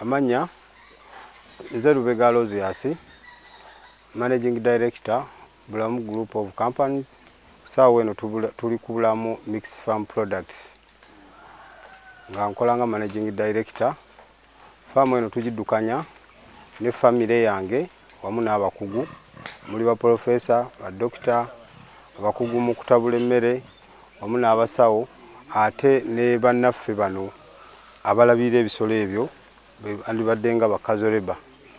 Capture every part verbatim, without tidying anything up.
Amanya nze Lubega Rosias, Managing Director, Bulamu Group of Companies. Sawa weno tuli ku Bulamu Mixed Farm Products. Nga nkolanga Managing Director. Farm weno tujidukanya ne family yange wamu n'abakugu. Muli ba professor, ba doctor, abakugu mu kutabula emmere, wamu n'abasawo, ate ne bannaffe bano abalabira ebisolo ebyo andibadde nga bakazoleba.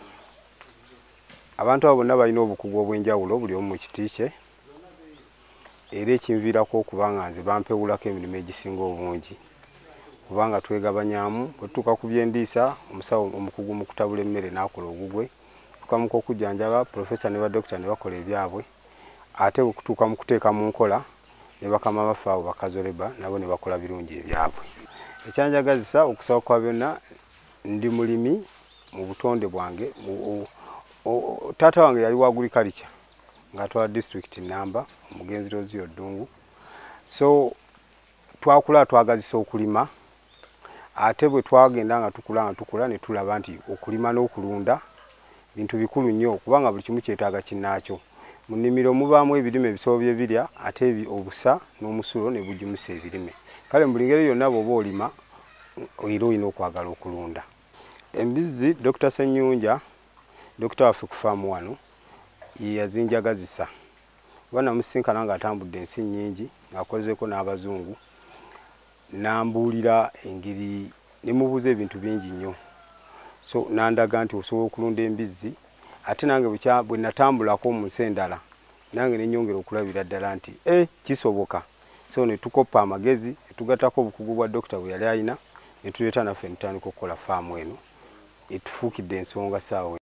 Abantu abo bonna balina obukugu obw'enjawulo buli omu mu kiti kye, era ekinviirako okuba nga nze bampewulako emirimu egisinga obungi kubanga twegabanyaamu. Bwe tutuuka ku byendiisa, omusawo omukugu mu kutabula emmere n'akola ogugwe, tutuuka mu k'okujjanjaba professor ne badokita ne bakola ebyabwe, ate bwe kutuuka mu kuteeka mu nkola ne bakama baffe abo bakazoleba nabo ne bakola birungi ebyabwe. Ekyanjagazisa okusaba kwa byonna, ndi mulimi mu butonde bwange. Taata wange yali wa agriculture ng'atwala district Namba, omugenzi Rozio Ddungu. So twakula twagazisa okulima, ate bwe twagenda nga tukula nga tukula ne tulaba nti okulima n'okulunda bintu bikulu nnyo kubanga buli kimu kyetaaga kinnaakyo. Mu nnimiro mubaamu ebirime ebisobo bye birya, ate obusa n'omusulo ne bugimusa ebirime. Kale mu ngeri yonna bw'oba olima era olina okwagala okulunda. Embizzi Doctor Ssenyunja, Doctor waffe ku faamu wano, ye yazinjagazisa. Kuba namusinkana ng'atambudde ensi nnyingi ng'akozeeko n'abazungu, n'ambuulira engeri ne mubuuza ebintu bingi nnyo. So nandaga nti osobola okulunda embizzi, ate nange bwe natambulako mu nsi endala nange ne nnyongera okulabira ddala nti eh kisoboka. So ne tukoppa amagezi ne tugattako obukugu bwa Doctor bwe yali alina ne tuleeta naffe ne tutandika okukola faamu eno etufuukidde ensonga saawa.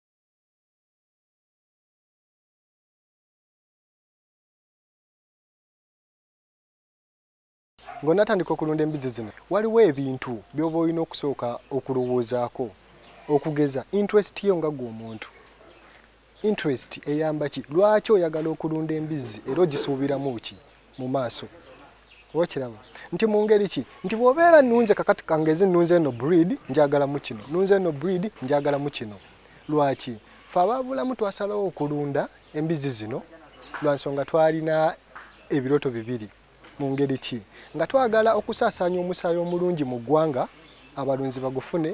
Ng'onatandika okulunda embizzi zino, waliwo ebintu by'oba olina okusooka okulowoozaako, okugeza interest yo nga gwe omuntu. Interest eyamba ki? Lwaki oyagala okulunda embizzi era ogisuubiramu ki mu maaso? Okiraba nti mu ngeri ki? Nti bw'obeera nnunze kakati kangeze nnunze eno breed njagala mu kino, nnunze eno breed njagala mu kino. Lwaki? Ffe ababulamu twasalawo okulunda embizzi zino lwa nsonga twalina ebiroto bibiri. Mu ngeri ki? Nga twagala okusaasaanya omusaayi omulungi mu ggwanga, abalunzi bagufune,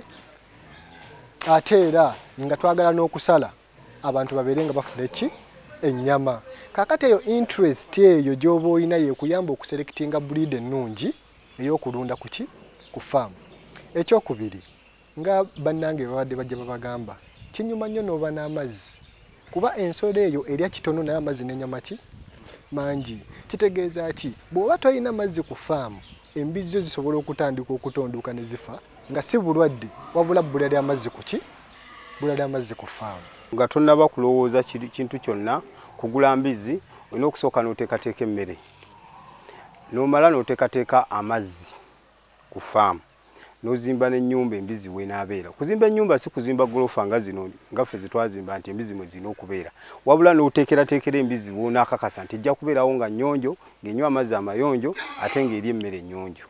ate era nga twagala n'okusala abantu babeere nga bafuna ki? Ennyama. Kaakati eyo interest eyo gy'oba olina yeekuyamba okuselectinga breed ennungi ey'okulunda ku ki? Ku faamu. Ekyokubiri, nga bannange babadde bajja babagamba, kinyuma nnyo n'oba n'amazzi. Kuba ensolo eyo erya kitono naye amazzi n'ennyama ki? Mangi. Kitegeeza ki? Bw'oba tolina amazzi ku faamu, embizzi zisobola okutandika okutonduka ne zifa nga si bulwadde wabula bbula ly'amazzi ku ki? Bbula ly'amazzi ku faamu. Nga tonnaba kulowooza kintu kyonna kugula mbizzi, olina okusooka n'oteekateeka emmere, n'omala n'oteekateeka amazzi ku faamu, n'ozimba n'ennyumba embizzi w'enaabeera. Kuzimba ennyumba si kuzimba golofa nga zino nga ffe zetwazimba nti embizzi mwe zirina okubeera, wabula n'oteekerateekera embizzi w'onaakakasa nti ejja kubeerawo nga nnyonjo, ng'enywa amazzi amayonjo ate ng'eri emmere ennyonjo.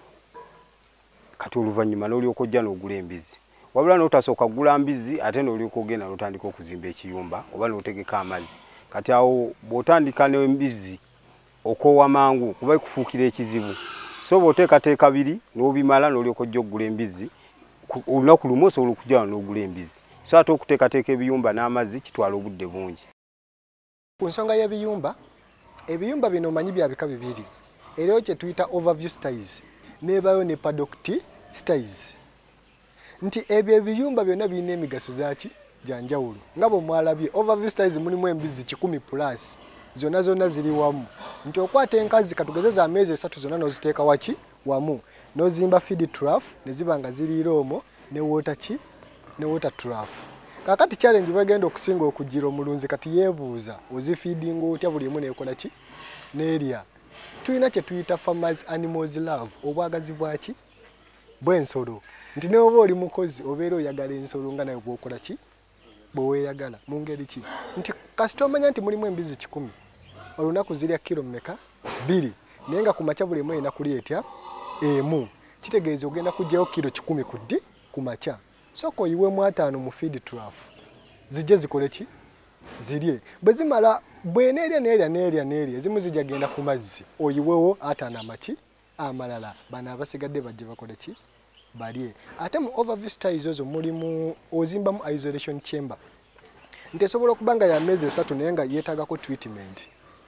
Kati oluvannyuma n'olyoka ojja n'ogula embizzi. Wabula n'otasooka kugula mbizzi ate n'olyoka ogenda n'otandika okuzimba ekiyumba oba n'otegeka amazzi. Kati awo bw'otandika n'embizzi okoowa mangu kuba kufuukira ekizibu. So bw'oteekateeka biri n'obimala n'olyoka ojja okugula embizzi, olunaku lumu osobola okujja n'ogula embizzi. So ate okuteekateeka ebiyumba n'amazzi kitwala obudde bungi. Ku nsonga y'ebiyumba, ebiyumba bino omanyi bya bika bibiri. Eriyo kye tuyita overview styles, n'ebaayo ne paddock styles. Nti ebyo ebiyumba byonna birina emigaso zaaki gya njawulo. Nga bwe mwalabye overview styles mulimu embizzi kikumi plus. Zonna zonna ziri wamu. Nti okwata enkazi katugeze za meezi esatu zonna n'oziteeka waki wamu. N'ozimba feed trough ne ziba nga ziriira omwo ne water ki? Ne water trough. Kaakati challenge bagenda okusinga okugira omulunzi kati yeebuuza ozifeedinga otya buli emu n'ekola ki? N'erya. Tulina kye tuyita farmers animals love, obwagazi bwaki? Bw'ensolo. Nti ne oba oli mukozi obeera oyagala ensolo nga naye bw'okola ki? Bwe weeyagala mu ngeri ki? Nti kasita omanya nti mulimu embizzi kikumi, olunaku zirya kilo mmeka? Bbiri. Naye nga ku makya buli emu erina kulya etya? Emu. Kitegeeza ogenda kuggyayo kilo kikumi ku ddi? Ku makya. soko yiwemu ataano mu feed trough zijje zikole ki zirye bwe zimala bweneerya neerya neerya neerya ezimu zijja genda ku mazzi oyiwewo ataano amaki amalala bano abasigadde bajje bakole ki balye ate mu overview styles ezo mulimu ozimbamu isolation chamber nti esobola okuba nga ya meezi esatu naye nga yeetaagako treatment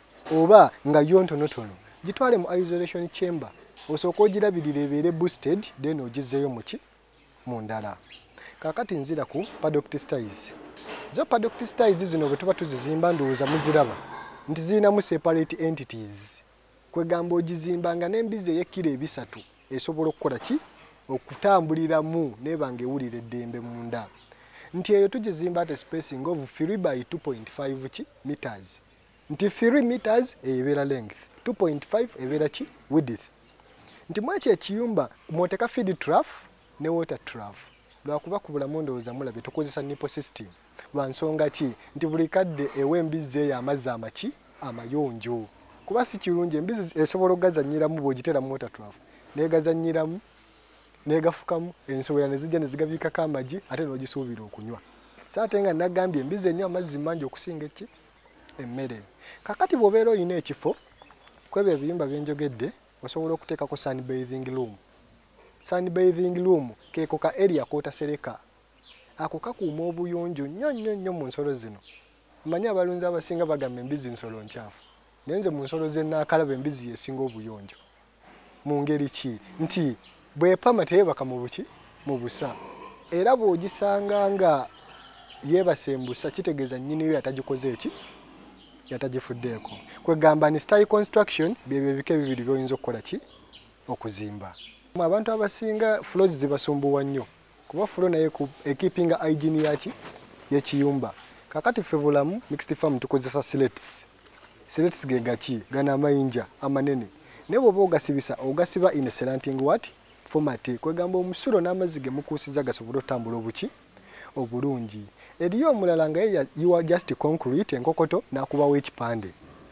oba nga yo ntonotono gitwale mu isolation chamber osooka ogirabirira ebeere boosted then ogizzeeyo muki mu ndala kaakati nzira ku paddock styles zo paddock styles zino bwe tuba tuzizimba ndowooza muziraba nti zirinamu separate entities kwegamba ogizimba nga n'embizi ey'ekkiro ebisatu esobola okukola ki okutambuliramu neba nga ewulira eddembe munda nti eyo tugizimba ate spacing of three by two point five ki meters nti three meters ebeera length two point five ebeera ki width nti mwekyo ekiyumba mwoteka feed trough ne water trough lwakuba ku bulamu ndowooza mulabe tukozesa nipple system lwa nsonga ki nti buli kadde ewa embizi eyo amazzi amaki amayonjo kuba si kirungi embizi esobola okugazanyiramu bw'ogiteramu water trough negazanyiramu negafukamu ensowera ne zijja ne zigabiikako amagi ate n'ogisuubira okunywa so ate nga nagambye embizi enywa amazzi mangi okusinga eki emmere kakati bw'obeera olina ekifo kwebyo ebiyumba byenjogedde osobola okuteekako sunbathing room sunbathing room keeko ka area kootasereka ako kakuuma obuyonjo nnyo nnyo nnyo mu nsolo zino mmanyi abalunzi abasinga bagamba embizi nsolo nkyafu naye nze mu nsolo ze nnaakalaba embizi yesinga obuyonjo mu ngeri ki nti bwepama teyebaka mu buki mu busa era bw'ogisanga nga yeebasembusa kitegeeza nnyiniyo yatagikoze eki yatagifuddeeko kwegamba ni style construction byebyo ebika bibiri by'oyinza okukola ki okuzimba abantu abasinga floors zibasumbuwa nnyo kuba floor naye ekeepinga hygiene yaki y'ekiyumba kakati ffe bulamu mixed farm tukozesa slats slats ge gaki gana amayinja amanene naye bw'oba ogasibisa ogasiba in a slanting what format kwegamba omusulo n'amazzi ge mukuusiza gasobola otambula obuki obulungi eriyo omulala nga ye you are just concrete enkokoto n'akubawo ekipande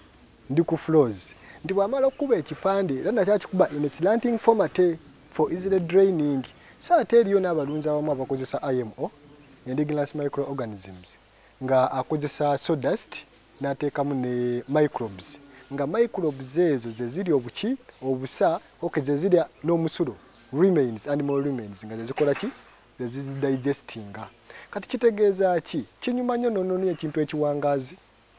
ndi ku floors nti bw'amala okukuba ekipande era nakyakikuba in a slanting format for easily draining so ate eriyo n'abalunzi abamu abakozesa I M O indigenous microorganisms nga akozesa sawdust n'ateekamu ne microbes nga microbes ezo ze ziri obuki obusa oke ze ziri n'omusulo remains animal remains nga zikola ki zidigestinga kati kitegeeza ki kinyuma nnyo nononi ekintu ekiwangaazi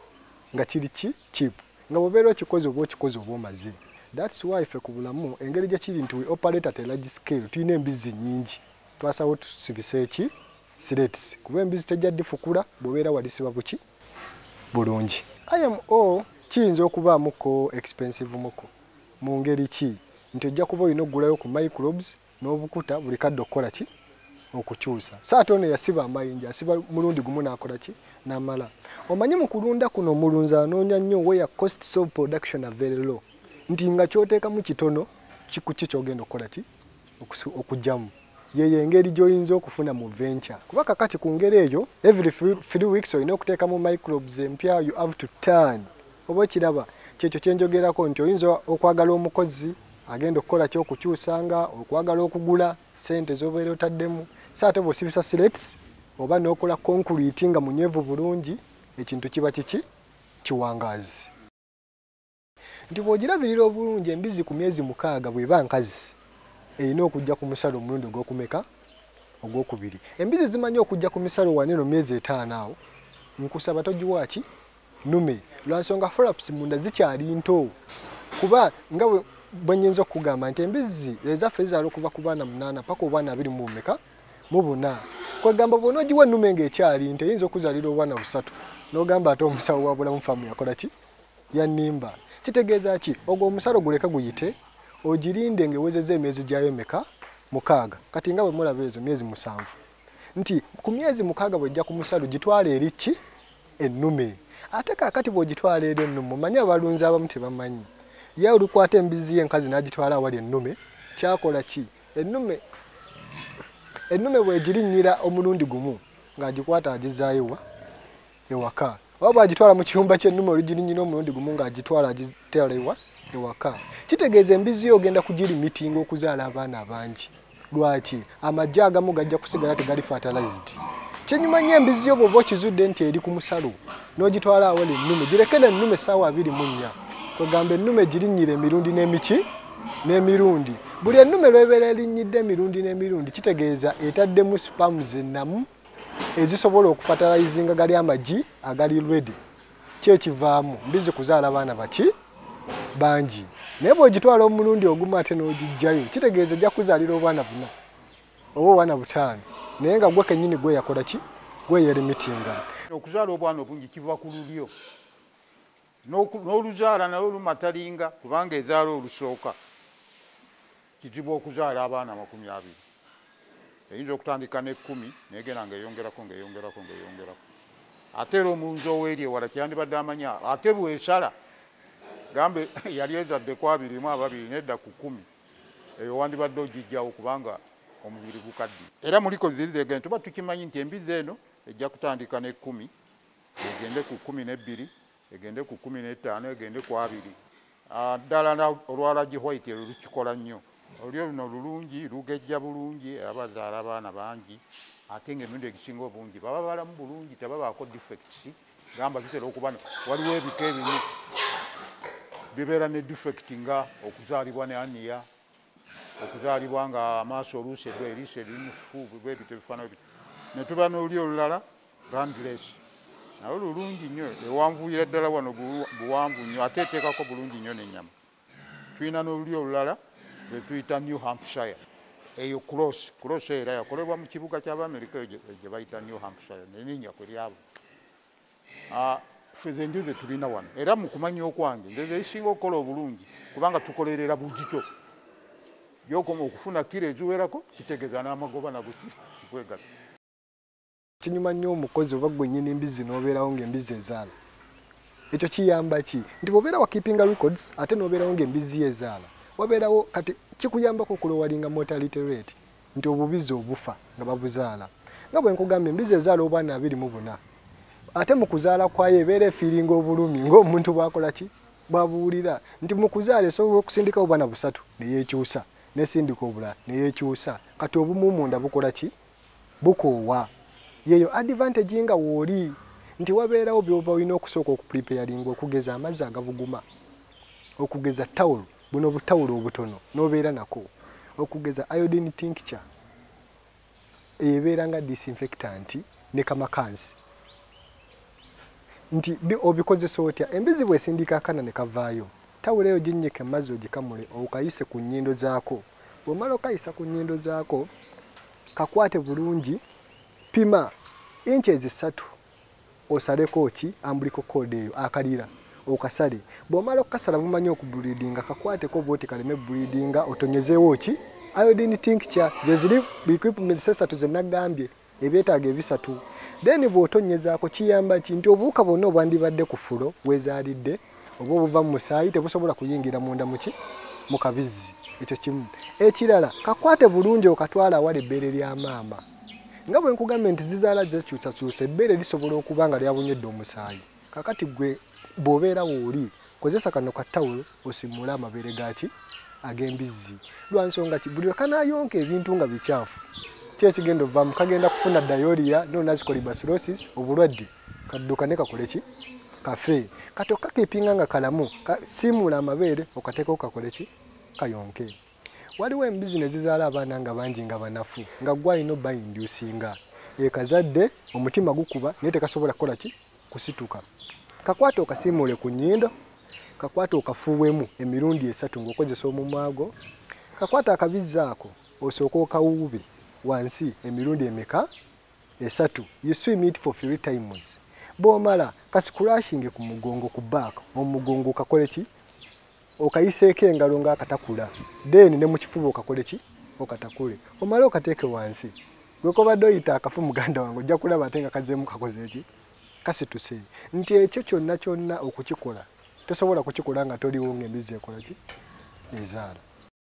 nga kiri ki cheap nga bwobeera okikoze oba okikoze oba omaze that's why ffe ku bulamu engeri gye kiri nti we operate at a large scale tulina embizi nnyingi twasawo tusibise eki slats kuba embizi tejja ddifukula bw'obeera walisiba buki bulungi I M O kiyinza okubaamuko expensive muko mu ngeri ki nti ojja kuba olina okugulayo ku microbes n'obukuta buli kadde okukola ki okukyusa so ate ono yasiba amayinja asiba mulundi gumu n'akola ki n'amala omanyi mu kulunda kuno omulunzi anoonya nnyo where costs of production are very low nti nga kyoteekamu kitono kikuki kyogenda okukola ki okugyamu yeyo engeri gy'oyinza okufuna mu venture kuba kakati ku ngeri eyo every three weeks olina okuteekamu microbes empya you have to turn oba okiraba kyekyo kyenjogerako nti oyinza okwagala omukozi agenda okukola ki okukyusanga okwagala okugula sente z'obeera otaddemu so ate bw'osibisa slats oba n'okola concrete nga munyevu bulungi ekintu kiba kiki kiwangaazi nti bw'ogirabirira obulungi embizi ku myezi mukaaga bw'eba nkazi erina okujja ku musalo omulundi ogw'okumeka ogwokubiri embizi zimanyi okujja ku misalo waneno myezi etaano awo nkusaba togiwa ki nume lwansonga flaps munda zikyali nto kuba nga bwe nnyinza okugamba nti embizi ezaffe zizaala okuva ku baana munaana paka obwana abiri mu meka mu buna kwegamba bw'ona ogiwa ennume ng'ekyali nti eyinza okuzaalira obwana busatu n'ogamba ate omusawo wa bulamu famu yakola ki yannimba kitegeeza ki ogwo omusalo guleka guyite ogirinde ng'ewezezza emyezi gyayo meka mukaaga kati nga bwe mulaba ezo myezi musanvu nti ku myezi mukaaga bw'ojja ku musalo gitwala eri ki ennume ate kaakati bw'ogitwala eri ennume omanyi abalunzi abamu tebamanyi ye olukwata embizi y'enkazi n'agitwala awali ennume kyakola ki ennume ennume bw'egirinnyira omulundi gumu ng'agikwata agizaayowa ewaka oba bw'agitwala mu kiyumba ky'ennume olugirinyira omulundi gumu ng'agitwala agiteera ewa ewaka kitegeeza embizi yo ogenda kugirimitinga okuzaala abaana abangi lwaki amajja agamu gajja kusigala tegali fertilized. Kyenyuma nnyo embizi yo bw'oba okizudde nti eri ku musalo n'ogitwala awali ennume girekere ennume essaawa abiri mu nnya kwegamba ennume girinnyira emirundi n'emiki n'emirundi buli ennume lw'ebeera erinnyidde emirundi n'emirundi kitegeeza etaddemu spams ennamu ezisobola okufatalizinga gali amagi agali ready kyekivaamu mbizi kuzaala baana baki bangi naye bw'ogitwala omulundi ogumu ate n'ogijjayo kitegeeza ejja kuzaalira obwana buna oba obwana butaano naye nga gwe kennyini gwe yakola ki gwe yerimitinga. Okuzaala obwana obungi kiva ku lulyo n'oluzaala nayo lumatalinga kubanga ezaala olusooka kizibu okuzaala abaana makumi abiri eyinza okutandika n'ekkumi negenda ngaeyongerako ngaeyongerako ngaeyongerako ate era omulunzi oweeri ewala kyandibadde amanya ate bwesala gambe yali ezadde ku abiri mu ababiri nedda ku kumi eyo wandibadde ogijjawo kubanga omubiri gukaddi era muliko zirizege tuba tukimanyi nti embizi eno ejja kutandika n'ekkumi egende ku kumi n'ebbiri egende ku kumi n'ettaano egende ku abiri ddala olwalagi white ero lukikola nnyo olyo luno lulungi lugejja bulungi abazaala abaana bangi ate ng'emirundi egisinga obungi baba balamu bulungi tebabaako defects gamba kitera okuba waliwo ebika ebimu bibeera ne defect nga okuzaalibwa ne aniya okuzaalibwa nga amaaso oluusi eddwa eriiso erimufu bwebito ebifaanana bito ne tuba n'oli olulala randless naye lulungi nnyo ewanvuyira ddala wano buwanvu nnyo ate eteekako bulungi nnyo n'ennyama. Tulina n'oluli olulala lwe tuyita New Hampshire eyo cross cross era yakolebwa mu kibuga ky'Abamerika eyo gye bayita New Hampshire neninnya kwe lyabo. Ffe ze ndize tulina wano era mu kumanya okwange nze ekisinga okukola obulungi kubanga tukolerera bugito byokoma okufuna kiro eziwerako kitegeeza n'amagoba nago kikwegata. Kinyuma nnyo omukozi oba gwe nnyini embizi n'obeerawo ng'embizi ezaala ekyo kiyamba ki nti bw'obeera wa keepinga records ate n'obeerawo ng'embizi ezaala wabeerawo kati kikuyambako okulowalinga mortality rate nti obubizi obufa nga babuzaala nga bwe nkugamba embizi ezaala obwana abiri mu buna ate mu kuzaala kwayo ebeera efiiringa obulumi ng'omuntu bw'akola ki bw'abuwulira nti mu kuzaala esobola okusindikawo obwana busatu neyeekyusa nesindika obulala neyeekyusa kati obumu munda bukola ki bukoowa yeyo advantage nga wooli nti wabeerawo by'oba olina okusooka okupreparinga okugeza amazzi agabuguma okugeza tawulo buno obutawulo obutono n'obeera nako okugeza iodine tincture ebeera nga disinfectant ne kamakansi nti obikozesa otya embizi bw'esindika akana ne kavaayo tawulo eyo ginnyike amazzi ogikamule okayise ku nnyindo zaako bw'omala okayisa ku nnyindo zaako kakwate bulungi pima inches esatu osaleko ki ambuliko code eyo akalira okasale bw'omala okukasala bumanyi okubreedinga kakwateko bwoti kaleme breedinga otonyezeewo ki iodine tincture ze ziri equipment esatu ze nagambye ebyetaaga ebisatu then bw'otonyezaako kiyamba ki nti obuwuka bwonna obwandibadde ku fulo wezaalidde oba obuva mu musaayi tebusobola kuyingira munda muki mu kabizi ekyo kimu ekirala kakwate bulungi okatwala awali ebbeere lya maama nga bwe nkugambye nti zizaala zekyusakyusa ebbeere lisobola okuba nga lyabunyedde omusaayi kakati gwe bw'obeera wooli kozesa kano katawulo osimule amabeere gaki ag'embizi lwansonga ki buli lwekanayonka ebintu nga bikyafu kyekigenda ovaamu kagenda kufuna diarrhea nonazicolibacilosis obulwadde kadduka ne kakole ki kafe kati okakipinga nga kalamu simula amabeere okateekako kakole ki kayonke. Waliwo embizi ne zizaala abaana nga bangi nga banafu nga gwe alina obayindusinga ekazadde omutima gukuba naye tekasobola kukola ki kusituka kakwata okasimuule ku nnyindo kakwata okafuuwemu emirundi esatu ng'okozesa omumwago kakwata akabizi ako osooka okawuube wansi emirundi emeka esatu you swim it for three times bw'omala kasikurashinge ku mugongo ku back omugongo kakole ki okayiseeko engalo ng'akatakula then ne mu kifuba okakole ki okatakule omale okateeke wansi gwekobadde oyita akafu muganda wange ojja kulaba ate nga kazeemu kakoze ki kasituse nti ekyo kyonna kyonna okukikola tosobola kukikola nga toliwo ng'embizi ekola ki ezaala.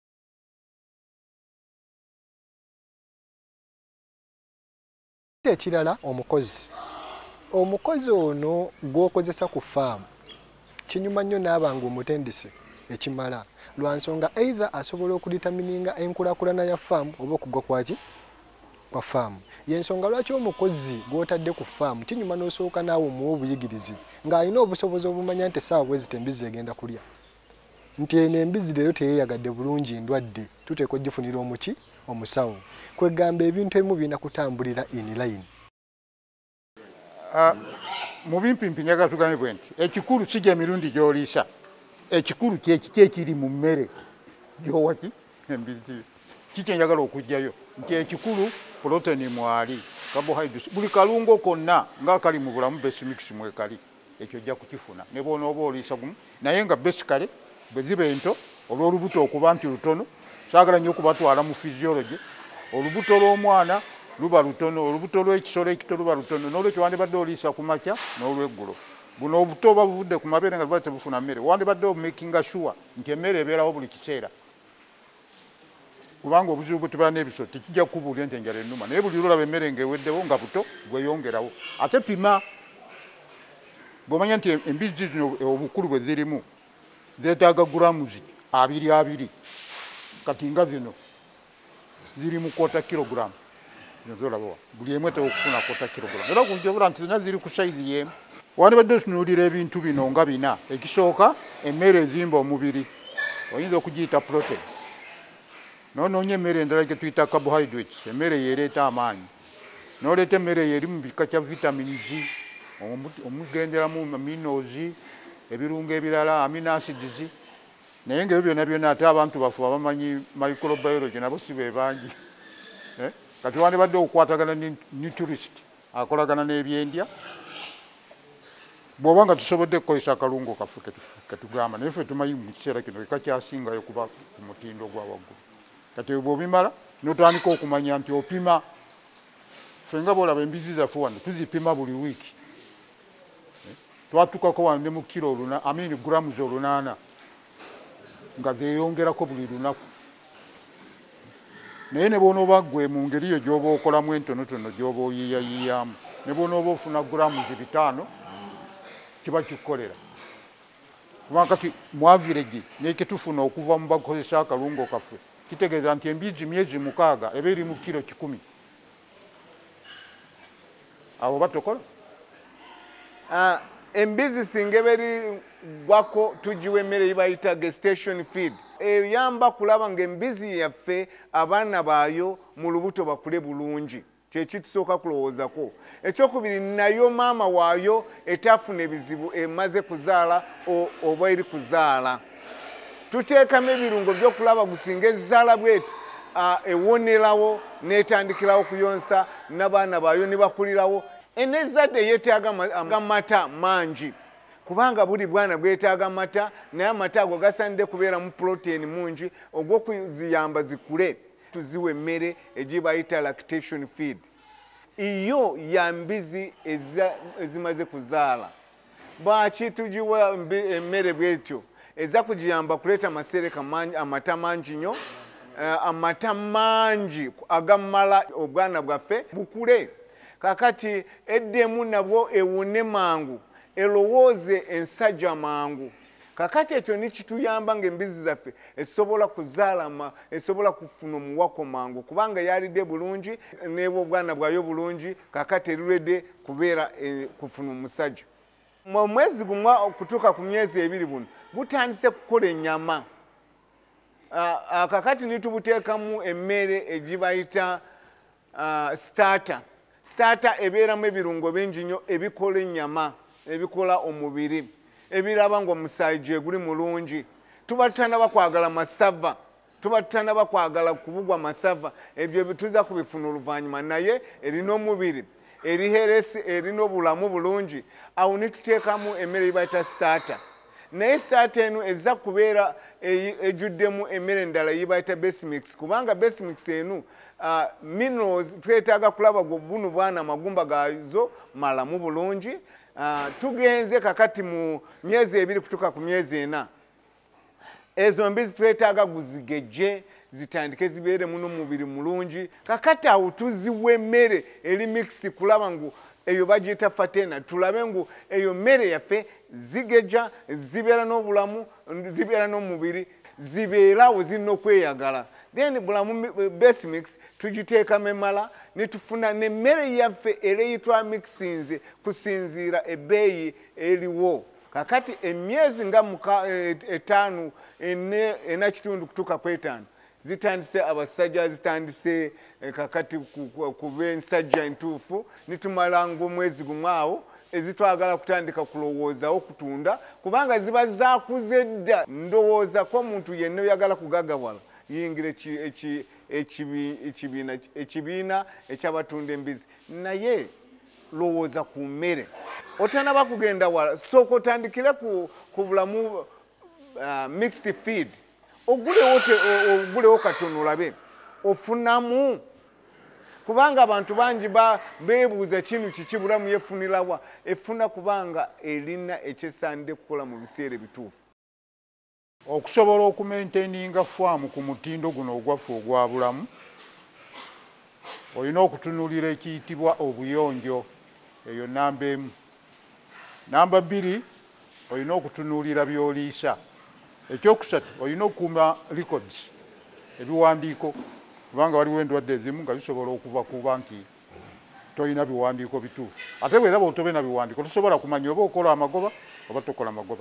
Ekirala omukozi omukozi ono gw'okozesa ku faamu kinyuma nnyo naaba nga omutendese ekimala lwansonga either asobola okuditamininga enkulakulana ya faamu oba okugwa kwaki kwa faamu. Yensonga lwaki omukozi gw'otadde ku faamu kinyuma n'osooka naawe omuwa obuyigirizi ng'alina obusobozi obumanya nti essaawa bwe ziti embizzi egenda kulya. Nti eno embizzi leero teyeeyagadde bulungi endwadde tuteekwa ogifunira omuki omusawo. Kwegamba ebintu ebimu birina kutambulira in line. Uh, mu bimpimpi njagala tugambe bwe nti ekikulu kijja emirundi gy'oliisa. Ekikulu kyeki ekiri mu mmere gy'owaki embizzi kiki njagala okujjayo nti ekikulu protein mwali carbohydrates buli kalungo konna ng'akali mu bulamu base mix mwekali ekyo ojja kukifuna ne bw'onooba oliisa gumu naye nga basically bwe ziba ento olw'olubuto okuba nti lutono saagala nnyo okubatwala mu physiology olubuto lw'omwana luba lutono olubuto lw'ekisolo ekito luba lutono n'olwekyo wandibadde oliisa ku makya n'olweggulo buno obuto oba buvudde ku mabeere nga buba tebufuna mmere wandibadde omakinga sure nti emmere ebeerawo buli kiseera kubanga obuzibu bwe tubeera n'ebisolo tekijja kukubuulira nti enjala ennuma naye buli lwolaba emmere ng'eweddewo nga buto bweyongerawo ate pima bw'omanya nti embizzi zino obukulu bwe zirimu zeetaaga gulamuzi abiri abiri kati nga zino ziri mu kwota kilogulamu zolabawa buli emu eteeka okufuna kwota kilogulamu era kunjabula nti zina ziri ku sayizi y'emu wandibadde otunuulira ebintu bino nga bina ekisooka emmere ezimba omubiri oyinza okugiyita protein noonoonya emmere endala gye tuyita carbohydrates emmere yeereeta amaanyi n'oleeta emmere yeeri mu bika kya vitamins omugenderamu minerals ebirungo ebirala amino acids naye ng'ebyo byonna byonna ate abantu bafu abamanyi microbiology nabo si be bangi kati wandibadde okukwatagana ne nutrist akolagana n'ebyendya bw'oba nga tusobodde okukozesa akalungo kaffe ketugamba naye ffe tumanyi mu kiseera kino ekakyasingayo kuba ku mutindo gwa waggulu kati bw'obimala n'otandika okumanya nti opima ffe nga bw'olaba embizzi zaffe wano tuzipima buli wiiki twatukako wano ne mu kiro oluna amini gulamuzi olunaana nga zeeyongerako buli lunaku naye ne bw'onooba ggwe mu ngeri yo gy'oba okolamu entonotono gy'oba oyiiyayiiyamu ne bw'onooba ofuna gulamuzi bitaano kiba kikukolera kubanga kati mu average naye ketufuna okuva mu bakozesa akalungo kaffe kitegeeza nti embizzi myezi mukaaga eba eri mu kiro kikumi abo batokola uh, embizzi singa eba eri gwako tugiwa emmere yibayita gestation feed eyamba kulaba ng'embizzi yaffe abaana baayo mu lubuto bakule bulungi kyekitusooka kulowoozako. Ekyokubiri nayo maama waayo etafuna ebizibu emaze kuzaala oba eri kuzaala tuteekamu ebirungo by'okulaba gusinga ezizaala bweti ewonerawo n'etandikirawo kuyonsa n'abaana baayo ne bakulirawo enezadde yeetaaga amata mangi kubanga buli bwana bwetaaga amata naye amata ago gasanidde kubeera mu protein mungi ogw'okuziyamba zikule tuziwa emmere egibayita lactation feed iyo ya mbizi ezimaze kuzaala bwaki tugiwa emmere bwetyo eza kugiyamba kuleeta amasereka amata mangi nnyo amata mangi agamala obwana bwaffe bukule kakati eddemu nabwo ewone mangu elowooze ensajja mangu kakati ekyo nikituyamba ng'embizzi zaffe esobola kuzaala esobola kufuna omuwako mangu kubanga yalidde bulungi n'ebwa obwana bwayo bulungi kakati eriredde kubeera kufuna omusajja mu mwezi gumu okutuuka ku myezi ebiri buno butandise kukola ennyama kakati nitubuteekamu emmere egibayita starter starter ebeeramu ebirungo bingi nnyo ebikola ennyama ebikola omubiri ebiraba ng'omusaayi gye guli mulungi tuba tutannaba kwagala masava tuba tutannaba kwagala kubugwa masava ebyo bituza kubifuna oluvannyuma naye erina omubiri eriheresi erina obulamu bulungi awo nituteekamu emmere ebayita starter naye starter eno eza kubeera ejjuddemu emmere endala eyibayita base mix kubanga base mix enu uh, minerals twetaaga kulaba buno bwana amagumba gazo malamu bulungi uh, tugenze kakati mu myezi ebiri kutuuka ku myezi ena ezo mbizi twetaaga guzigeje zitandike zibeere muno mubiri mulungi kakati awo tuziwa emmere eri mixed kulaba ngu eyo bagiyita fatena tulabe ngu eyo mmere yaffe zigeja zibeera n'obulamu zibeera n'omubiri zibeerawo zirina okweyagala then bulamu base mix tugiteekamu emala ne tufuna n'emmere yaffe era eyitwa mixinze kusinziira ebbeeyi eriwo kakati emyezi nga etaano ena kitundu kutuuka ku etaano zitandise abasajja zitandise kakati kuba ensajja entuufu nitumala ng'omwezi gumu awo ezitwagala kutandika kulowoozawo kutunda kubanga ziba zaakuze dda ndowooza ko omuntu yenna oyagala kugagawala yingira ekibiina ekyabatunda embizi naye lowooza ku mmere otanaba kugenda wala sooka otandikire ku bulamu mixed feed ogulewo katono olabe ofunamu kubanga abantu bangi beebuuza kinu kiki bulamu yefunirawa efuna kubanga erina ekyesaanidde kukola mu biseera ebituufu okusobola okumaintaininga faamu ku mutindo guno ogwaffe ogwa bulamu olina okutunuulira ekiyitibwa obuyonjo eyo namba emu namba bbiri olina okutunuulira by'oliisa ekyokusatu olina okukuuma records ebiwandiiko kubanga waliwo endwadde ezimu nga bisobola okuva kuba nti tolina biwandiiko bituufu ate bweraba otobe na biwandiiko tosobola kumanya oba okola amagoba oba tokola magoba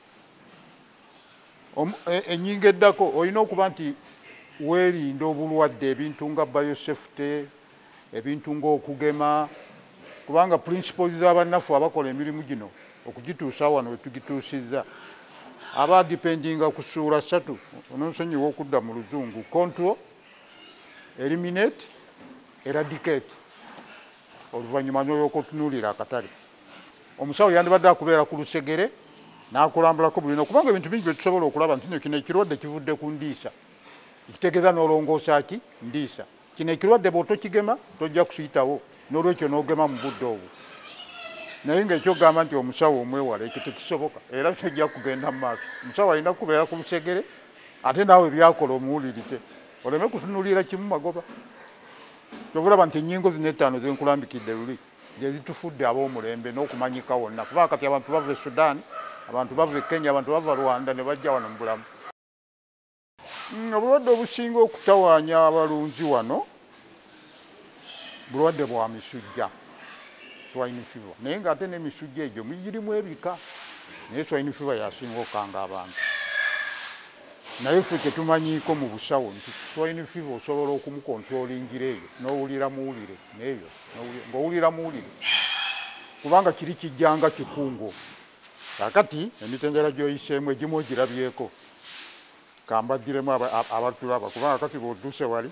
ennyingo eddako olina okuba nti weerinda obulwadde ebintu nga biosafety ebintu ng'okugema kubanga principles z'abannaffe abakola emirimu gino okugituusa wano wetugituusizza aba dependinga ku ssuula ssatu ononsonyiwa okudda mu luzungu control eliminate eradicate oluvannyuma n'olyoka otunuulira akatale omusawo yandibadde akubeera ku lusegere n'akulambulako bulina kubanga ebintu bingi bye tusobola okulaba nti kino ekirwadde kivudde ku ndiisa ekitegeeza n'olongoosa ki ndiisa kino ekirwadde bw'otokigema tojja kusiyitawo n'olwekyo n'ogema mu budde obwo naye ng'ekyogamba nti omusawo omwewala ekyo tekisoboka era kijja kugenda mu maaso omusawo alina kubeera ku lusegere ate naawe byakola omuwulirite oleme kutunuulira kimu magoba kyovulaba nti ennyingo zino ettaano zenkulambikidde luli zezitufudde ab'omulembe n'okumanyika wonna kubanga kati abantu bava e Sudan abantu bava e Kenya abantu bava Rwanda ne bajja wano mu bulamu obulwadde obusinga okutawaanya abalunzi wano bulwadde bwa misujja swine fever naye ng'ate n'emisujja egyo girimu ebika naye swine fever yasinga okanga abantu naye ffe tetumanyiiko mu busawo nti swine fever osobola okumukontrolingira eyo n'owulira muwulire neeyo ng'owulira muwulire kubanga kiri kijjanga kikungo kakati emitendera gy'oyiseemu egimu ogirabyeko kambaddiremu abatulaba kubanga kati bw'otuuse wali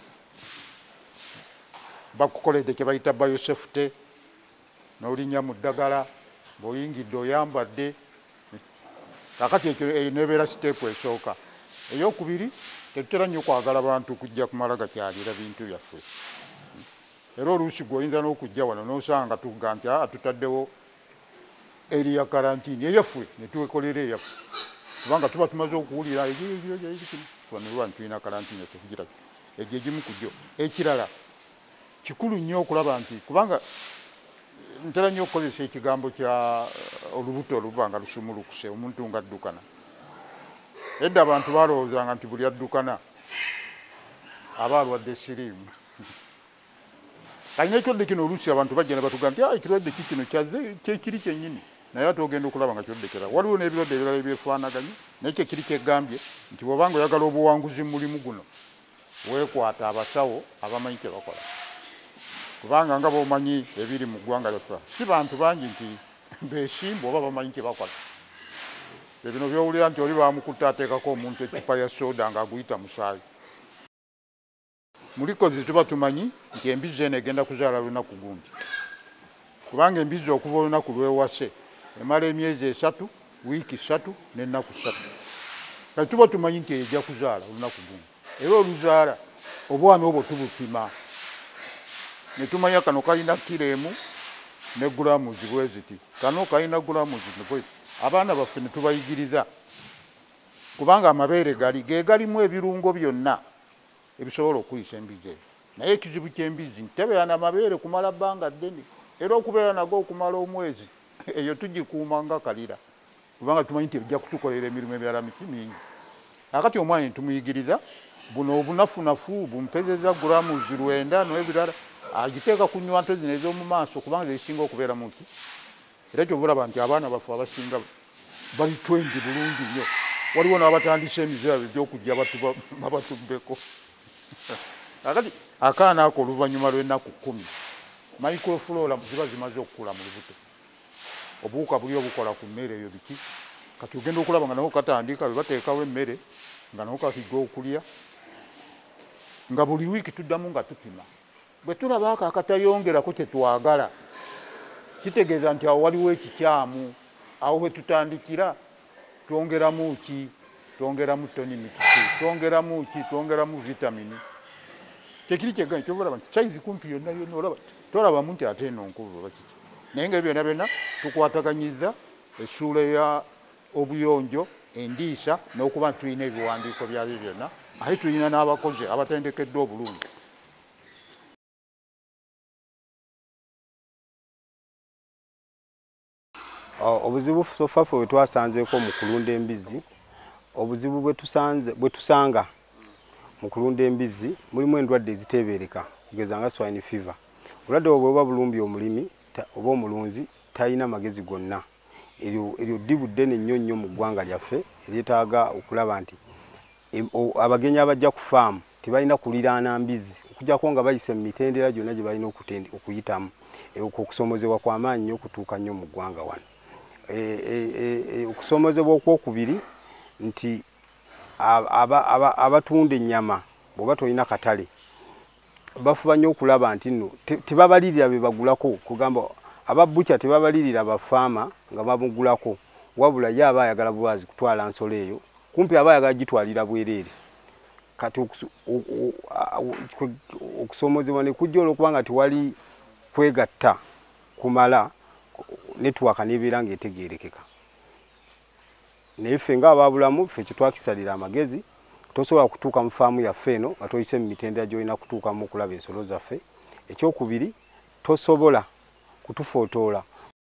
bakukoledde kye bayita biosafety n'olinnya mu ddagala bw'oyingidde oyambadde kakati ekyo nebeera siteepu esooka eyokubiri tetutera nnyo kwagala bantu kujja kumala gakyalira bintu byaffe era oluusi gweoyinza n'okujja wano n'osanga tuga nti aa tutaddewo eri ya karantiini eyaffe ne twekolera eyaffe kubanga tuba tumaze okuwulira tubanulwa nti tulina karantiini tukugira egyo egimu kujjo ekirala kikulu nnyo okulaba nti kubanga ntera nnyo okukozesa ekigambo kya olubuto oluba nga lusumulukuse omuntu nga addukana edda abantu balowoozanga nti buli addukana aba alwadde siriimu kalina ekirwadde kino oluusi abantu bajja ne batuga nti ekirwadde ki kino kyekiri kyennyini naye ate ogenda okulaba nga kirwadde kirala waliwo n'ebirwadde ebirala ebyefaanaganye naye kyekiri kyegambye nti bw'obanga oyagala obuwanguzi mu mulimu guno weekwata abasawo abamanyi kye bakola kubanga nga b'omanyi ebiri mu ggwanga lyaffe si bantu bangi nti beesimba oba bamanyi kye bakola ebino byowulira nti oli bamukutta ateekako omuntu ekipa ya soda ng'aguyita musaayi mulikozi tuba tumanyi nti embizi eno egenda kuzaala lunaku gundi kubanga embizi okuva olunaku lwewase emala emyezi esatu wiiki ssatu n'ennaku ssatu kati tuba tumanyi nti ejja kuzaala olunaku gundi era oluzaala obwami obwo tubupima ne tumanya kano kalina kiro emu ne gulamuzi bwe ziti kano kalina gulamuzi bwe abaana baffe ne tubayigiriza kubanga amabeere gali ge galimu ebirungo byonna ebisobola okuyisa embizi eyo naye ekizibu ky'embizi ntebeera n'amabeere kumala bbanga ddene era okubeera nago okumala omwezi eyo tugikuuma nga kalira kubanga tumanyi nti ejja kutukolera emirimu emirala miki mingi akati omwana tumuyigiriza buno obunafunafu bumpezeza gulamu zirwenda n'ebirala agiteeka ku nnywanto zino ez'omu maaso kubanga zezisinga okubeera mu nsi era kyovulaba nti abaana baffe abasinga bali twendi bulungi nnyo waliwo n'abatandisa emizirabe byokujja babatubbeko akati akaana ako oluvannyuma lw'ennaku kkumi microflora ziba zimaze okukula mu lubuto obuwuka buli obukola ku mmere eyo biki kati ogenda okulaba nga nawo katandika bwe bateekawo emmere nga nawo kakijja okulya nga buli wiiki tuddamu nga tupima bwe tulaba ako akatayongerako kyetwagala kitegeeza nti awo waliwo ekikyamu awo bwe tutandikira twongeramu ki twongeramu tonimikisi twongeramu ki twongeramu vitamini kyekiri kyegani kyovulaba nti saizi kumpi yonna yonna olaba tolabamu nti ate eno nkulu oba kiki naye nga byonna byonna tukwataganyiza essuula ya obuyonjo endiisa n'okuba nti tulina ebiwandiiko byabyo byonna ate tulina n'abakozi abatendekeddwa obulungi obuzibu faffe bwe twasanzeeko mu kulunda embizzi obuzibu bwe tusanga mu kulunda embizzi mulimu endwadde eziteebereka kugeza nga swine fever obulwadde obwo bwe buba bulumbi omulimi oba omulunzi talina magezi gonna eryo ddibu ddene nnyo nnyo mu ggwanga lyaffe eryetaaga okulaba nti abagenyi abajja ku faamu tebalina kuliraana mbizzi okujjako nga bayise mu mitendera gyonna gye balina okuyitamu okusomozebwa kw'amaanyi nnyo okutuuka nnyo mu ggwanga wano okusomozebwa okwokubiri nti abatunda ennyama bw'oba tolina katale bafuba nnyo okulaba nti nno tebabalirira be bagulako kugamba ababucha tebabalirira bafaama nga babugulako wabula ye aba ayagala bwazi kutwala nsolo eyo kumpi aba ayagala gitwalira bwereere kati okusomozebwa ne kujja olwokubanga tiwali kwegatta kumala netiwaka nebeera ng'etegeerekeka naye ffe nga ababulamu ffe kyetwakisalira amagezi tosobola kutuuka mu faamu yaffe eno nga toyise mu mitendera gy'olina kutuukamu okulaba ensolo zaffe ekyokubiri tosobola kutufootoola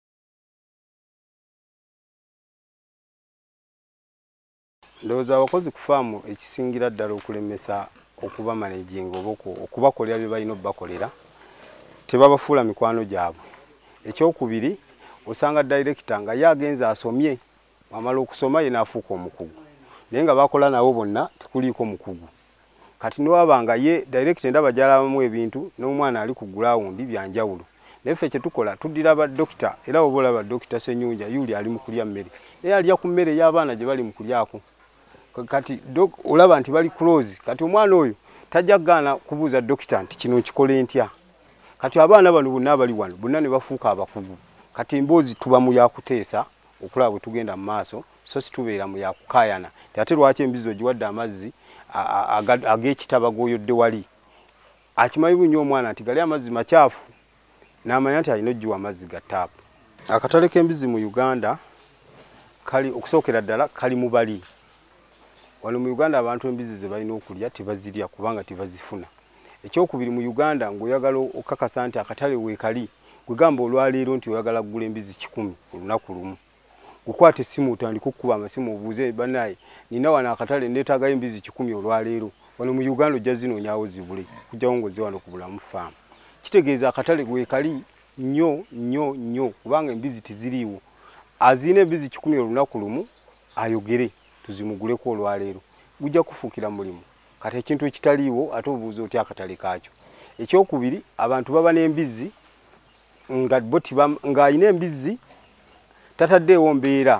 ndowooza abakozi ku faamu ekisingira ddala okulemesa okuba manejinga oba okubakolera bye balina obbakolera tebabafuula mikwano gyabwe ekyokubiri osanga director nga ye agenza asomye wamala okusoma ye naafuuka omukugu naye nga bakola nabo bonna tekuliiko mukugu kati niwaba nga ye director ndaba gyalabamu ebintu n'omwana ali ku gulawundi byanjawulo naye ffe kyetukola tuddira badokita era oba olaba dokita Senyunja yuli ali mu kulya mmere naye alya ku mmere y'abaana gye bali mu kulyako kati olaba nti bali close kati omwana oyo tajja kugaana kubuuza dokita nti kino nkikole ntya kati abaana bano bonna abali wano bonna ne bafuuka abakugu kati emboozi tuba mu yakuteesa okulaba bwe tugenda mu maaso so situbeera mu yakukaayana ate lwaki embizi ogiwadde amazzi ag'ekitaba g'oyodde wali akimanyi bunnyo omwana nti gali amazzi makyafu n'amanya nti alina ogiwa amazzi ga taapu akatale k'embizi mu Uganda kali okusookera ddala kali mu bali wano mu Uganda abantu embizi ze balina okulya tebazirya kubanga tebazifuna ekyokubiri mu Uganda ng'oyagala okakasa nti akatale weekali gwegamba olwaleero nti oyagala kugula embizi kikumi olunaku lumu gukwata essimu otandika okukuba amasimu obuuze bannaye nina wano akatale nneetaagayo embizi kikumi olwaleero wano mu Uganda ojja zinoonyaawo zibule kujjawo ngoze wano ku bulamu faamu kitegeeza akatale weekali nnyo nnyo nnyo kubanga embizi tiziriiwo azina embizi kikumi olunaku lumu ayogere tuzimuguleko olwaleero gujja kufuukira mulimu kati ekintu ekitaliiwo ate obuuza otya akatale kaakyo ekyokubiri abantu baba n'embizi nga bo ng'alina embizi tataddeewo mbeera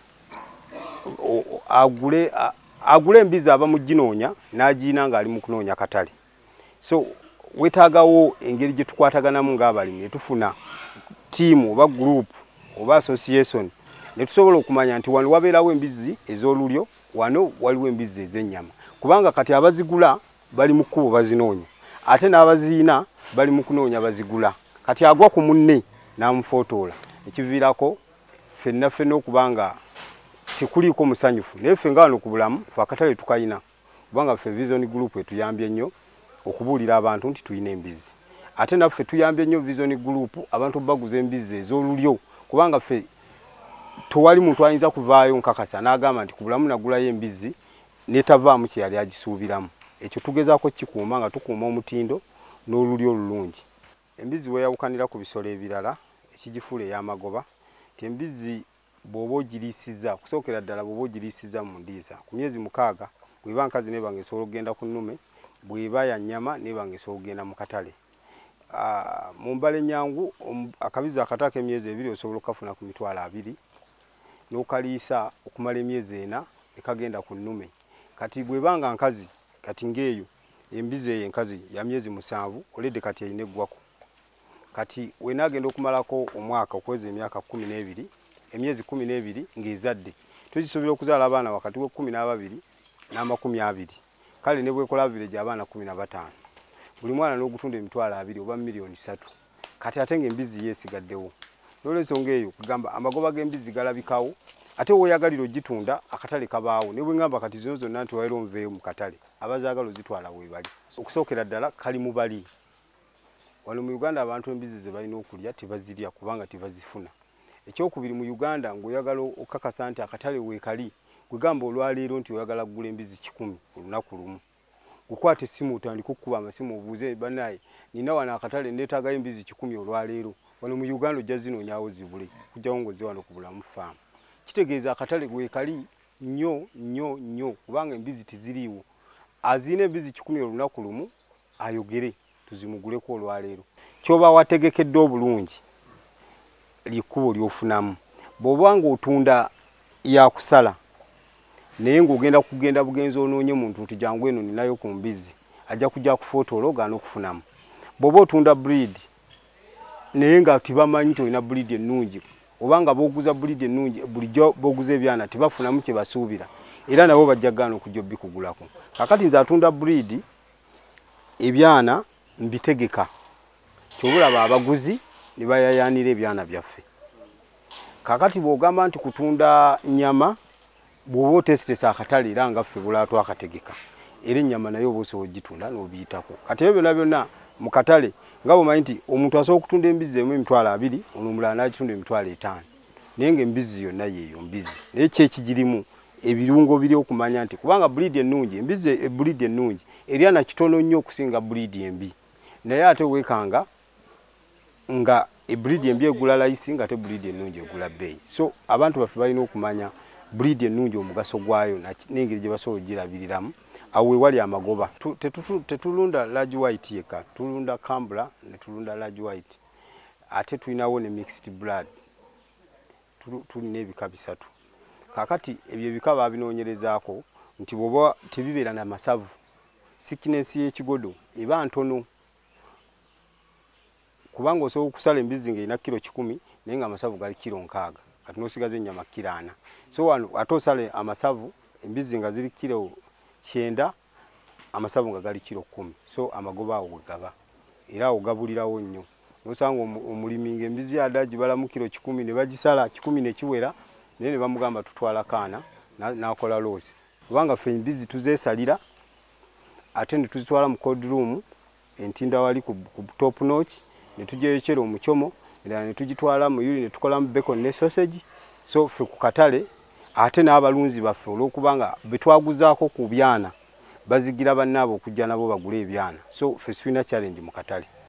agule agule embizi aba mu ginoonya n'agiina ng'ali mu kunoonya katale so wetaagawo engeri gye tukwataganamu ng'abalimi ne tufuna ttiimu oba gurupu oba association ne tusobola okumanya nti wano wabeerawo embizi ez'olulyo wano waliwo embizi ez'ennyama kubanga kati abazigula bali mu kkubo bazinoonya ate n'abaziina bali mu kunoonya bazigula kati agwa ku munne n'amufootoola ekiviirako ffenna ffenna okubanga tekuliiko musanyufu naye ffe nga wano ku bulamu ffe akatale tukayina kubanga ffe Vision Group etuyambye nnyo okubuulira abantu nti tulina embizi ate naffe tuyambye nnyo Vision Group abantu baguza embizi ez'olulyo kubanga ffe tewali muntu ayinza kuvaayo nkakasa n'agamba nti ku bulamu nagulayo embizi netavaamu kye yali agisuubiramu. Ekyo tugezaako kikuuma nga tukuuma omutindo n'oluli olulungi. Embizzi weeyawukanira ku bisolo ebirala ekigifuula ey'amagoba ti embizzi bw'oba ogiriisizza kusookera ddala bw'oba ogiriisizza mu ndiisa ku myezi mukaaga bw'eba nkazi neeba ng'esobola okugenda ku nnume, bw'eba ya nnyama neeba ng'esobola okugenda mu katale. Mu mbala ennyangu akabizzi akato ak'emyezi ebiri osobola okukafuna ku mitwalo abiri n'okaliisa okumala emyezi ena ne kagenda ku nnume. Kati bw'eba nga nkazi kati ng'eyo embizzi eyo enkazi ya myezi musanvu oledde kati eyina eggwako. Kati wenaagenda okumalako omwaka okweza emyaka kkumi n'ebiri emyezi kkumi n'ebiri ng'ezadde tugisobola okuzaala abaana wakati w'ekkumi n'ababiri n'amakumi abiri. Kale ne bwekola village abaana kkumi na bataano buli mwana n'ogutunda emitwalo abiri oba miliyoni ssatu. Kati ate ng'embizzi yeesigaddewo. N'olw'ensonga eyo kugamba amagoba g'embizzi galabikawo ate woyagalira ogitunda akatale kabaawo. Ne bwe ngamba kati zino zonna nti waira omuveeyo mu katale abazaagala ozitwala weebali. Okusookera ddala kali mu bali. Wano mu Uganda abantu embizzi ze balina okulya tebazirya kubanga tebazifuna. Ekyokubiri mu Uganda ng'oyagala okakasa nti akatale weekali kwegamba olwaleero nti oyagala kugula embizzi kikumi olunaku lumu. Gukwata essimu otandika okkuba amasimu obuuze bannaye nina wano akatale nneetaagayo embizzi kikumi olwaleero. Wano mu Uganda ojja zinoonyaawo zibule kujjawo ng'ozze wano ku Bulamu Farm. Kitegeeza akatale weekali nnyo nnyo nnyo kubanga embizzi teziriiwo. Azina embizzi kikumi olunaku lumu ayogere tuzimuguleko olwaleero. Ky'oba wategekedde obulungi likkubo ly'ofunamu. Bw'oba ng'otunda yakusala naye ng'ogenda kugenda bugenzi onoonye muntu nti jangu eno ninayo ku mbizzi ajja kujja kufootoola ogaana okufunamu. Bw'oba otunda breed naye nga tibamanyi nti olina breed ennungi oba nga booguza breed ennungi bulijjo booguza ebyana tibafunamu kye basuubira era nabo bajja gaana okujja obbikugulako. Kakati nze atunda breed ebyana mbitegeka kyobulaba abaguzi ne bayayaanira ebyana byaffe. Kakati bw'ogamba nti kutunda nnyama bw'oba otesitesa akatale era nga ffe bulala twakategeka era ennyama naye oba osobola ogitunda n'obiyitako. Kati ebyo byonna byonna mu katale nga bw'omanyi nti omuntu asobola okutunda embizzi emu emitwalo abiri ono omulala n'agitunda emitwalo etaano naye ng'embizzi yonna yeeyo mbizzi naye ki ekigirimu ebirungo biri okumanya nti kubanga breed ennungi embizzi ebreed ennungi eryana kitono nnyo okusinga breed embi naye ate weekanga nga ebreed embi egula layisi nga ate breed ennungi egula bbeeyi. So abantu baffe balina okumanya breed ennungi omugaso gwayo n'engeri gye basobola ogirabiriramu awo ewali amagoba. Tetulunda large white yekka tulunda Cambra ne tulunda large white ate tulinawo ne mixed blood tulina ebika bisatu. Kakati ebyo ebika baabinoonyerezaako nti bw'oba tebibeera na masavu sickness y'ekigodo eba ntono kubanga osobola okusala embizzi ng'erina kiro kikumi naye nga amasavu gali kiro nkaaga kati n'osigaza ennyama kiro ana. So wano ate osale amasavu embizzi nga ziri kiro kyenda amasavu nga gali kiro kkumi. So amagoba awo we gaba era awo gabulirawo nnyo. N'osanga omulimi ng'embizzi yadda gibalamu kiro kikumi ne bagisala kikumi ne kiwera naye ne bamugamba tutwala kaana n'akola loosi kubanga ffe embizzi tuzeesalira ate ne tuzitwala mu cold room entinda wali ku top notch ne tugyeyokyera omucyomo era ne tugitwala mu yuli ne tukolamu bacon ne sausage. So ffe ku katale ate n'abalunzi baffe olw'okubanga betwaguzaako ku byana bazigira bannaabwe okujja nabo bagule ebyana. So ffe tulina challenge mu katale.